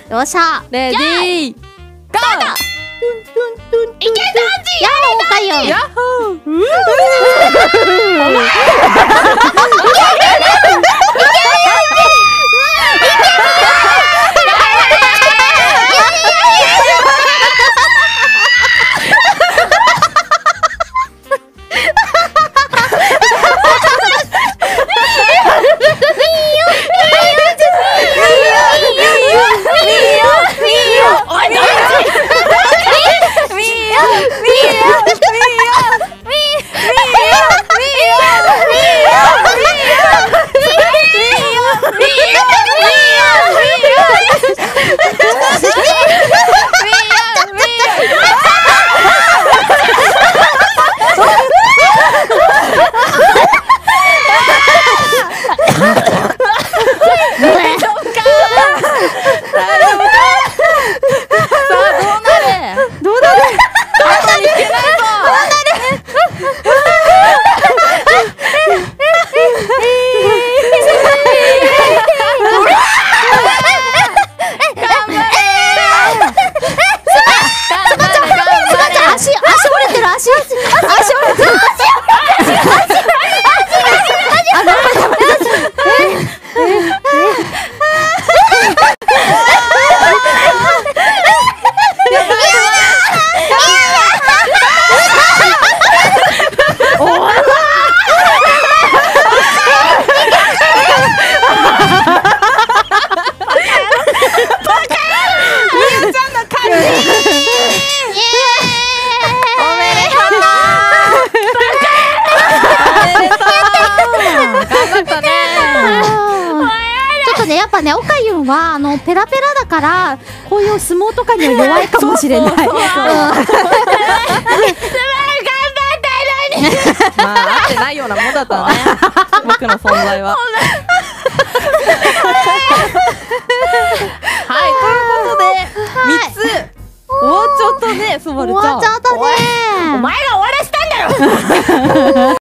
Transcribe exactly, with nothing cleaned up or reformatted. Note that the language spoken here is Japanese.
よっしゃ。 レディーゴー。 いけたち。やっほーかゆん。 ヤッホー。 やっぱね、おかゆんはあのペラペラだからこういう相撲とかには弱いかもしれない。すごい頑張ったのに。 まあ合ってないようなもんだったね。僕の存在は。はい、ということでみっつ終わっちゃったね、そばるちゃん。 終わっちゃったね。 お前が終わらせたんだよ。